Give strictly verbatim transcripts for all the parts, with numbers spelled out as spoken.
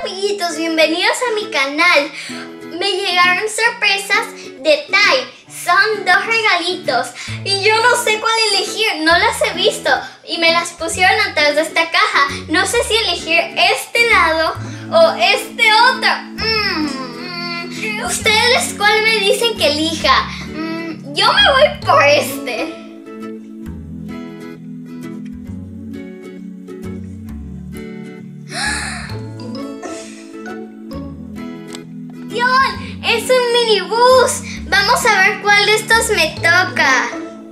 amiguitos, bienvenidos a mi canal. Me llegaron sorpresas de Tai. Son dos regalitos y yo no sé cuál elegir, no las he visto y me las pusieron atrás de esta caja. No sé si elegir este lado o este otro. Mm. ¿Ustedes cuál me dicen que elija? Mm. Yo me voy por este. ¡Es un minibús! Vamos a ver cuál de estos me toca.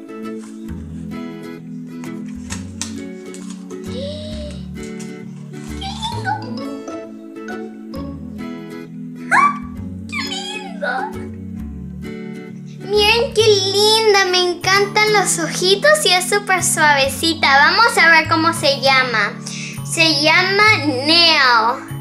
¡Qué lindo! ¡Ah! ¡Qué lindo! Miren qué linda, me encantan los ojitos y es súper suavecita. Vamos a ver cómo se llama. Se llama Neo.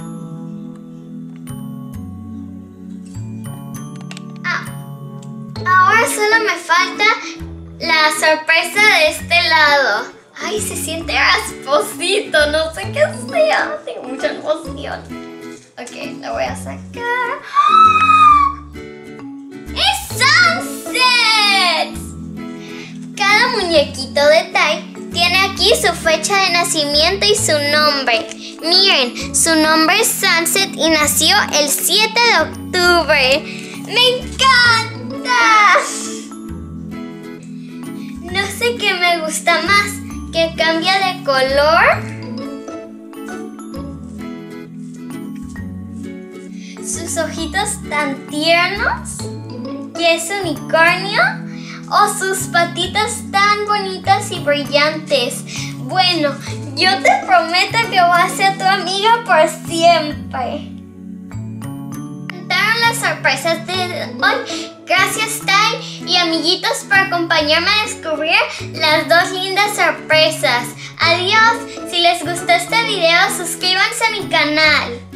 Ahora solo me falta la sorpresa de este lado. Ay, se siente rasposito, no sé qué sea. Tengo mucha emoción. Ok, lo voy a sacar. ¡Es Sunset! Cada muñequito de Tai tiene aquí su fecha de nacimiento y su nombre. Miren, su nombre es Sunset y nació el siete de octubre. ¡Me encanta! No sé qué me gusta más, que cambia de color, sus ojitos tan tiernos, que es unicornio, o sus patitas tan bonitas y brillantes. Bueno, yo te prometo que voy a ser tu amiga por siempre. Las sorpresas de hoy. Gracias Tai y amiguitos por acompañarme a descubrir las dos lindas sorpresas. Adiós. Si les gustó este video, suscríbanse a mi canal.